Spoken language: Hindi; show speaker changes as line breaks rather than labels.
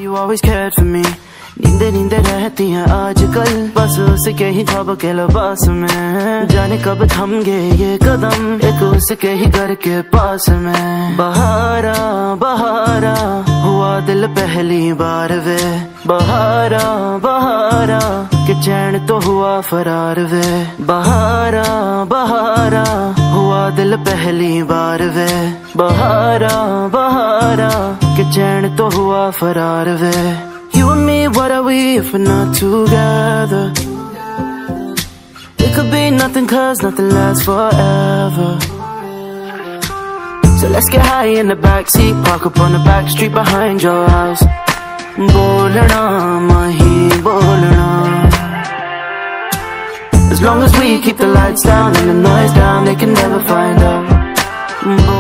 you always cared for me. नींदे नींदे रहती हैं आजकल, बस उसके ही ख्वाब के लिबास में। जाने कब थमगे ये कदम, एक उसके ही घर के पास में। बहारा बहारा हुआ दिल पहली बार वे, बहारा बहारा के चैन तो हुआ फरार वे। बहारा बहारा हुआ दिल पहली बार वे, बहारा बहारा के चैन तो हुआ फरार वे। You and me, what are we if we're not together? It could be nothing, cause nothing lasts forever. So let's get high in the backseat, park up on the back street behind your house. Bolna mahi bolna, as long as we keep the lights down and the noise down, they can never find out.